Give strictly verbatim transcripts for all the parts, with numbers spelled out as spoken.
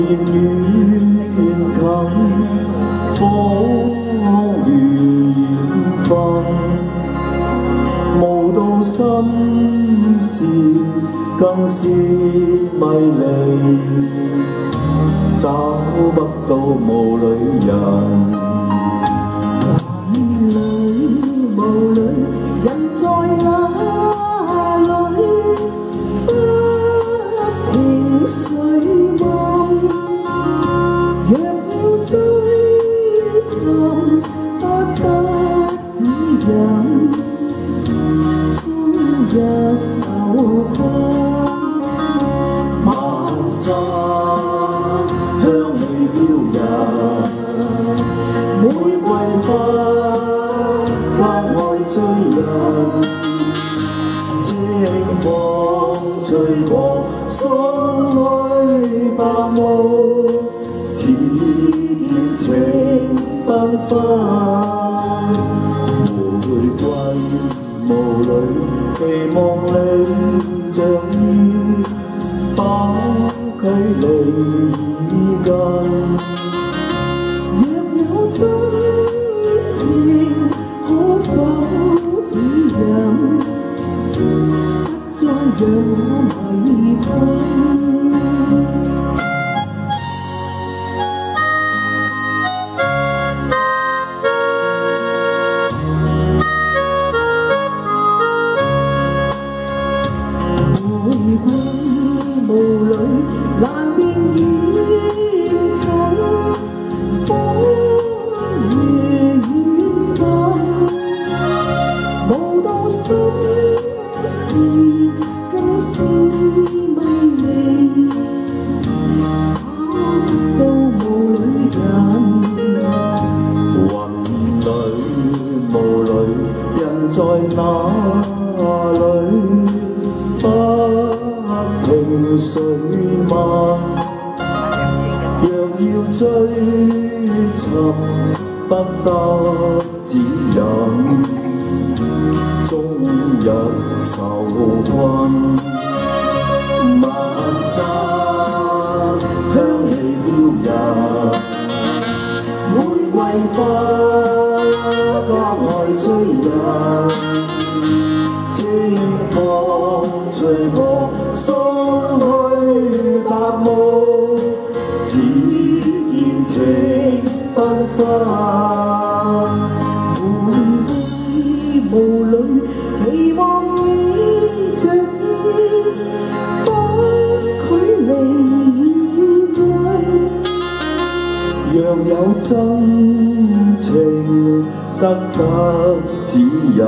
年遠近，彷如緣分，無道心事更是迷離，找不到霧裏人。 霧裏人在哪裏？不停睡夢。若要追尋，不得指引，終日受困。漫山香氣飄逸，玫瑰花。 追人，清風吹過心裏白霧，似見情繽紛。玫瑰霧裏，期望你像煙，把距離已近。若有真情，可否？ 不再讓我迷困。玫瑰霧裏難辨遠近，彷如緣分。 無道心事更是迷離，找不到霧裏人。雲裏霧裏，人在哪裏？不停睡漫。若要追尋，不得指引。 終日受困，漫山香氣飄逸，玫瑰花格外追人，清風吹過心裏白霧，似見情繽紛。 霧裏期望你像煙，把距離近。若有真情，得得指引，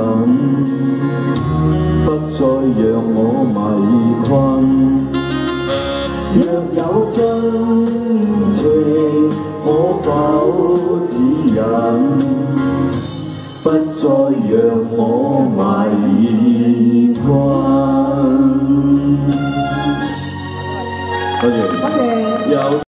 不再讓我迷困。若有真情，可否指引？ 不再讓我迷困。多謝，多謝。有。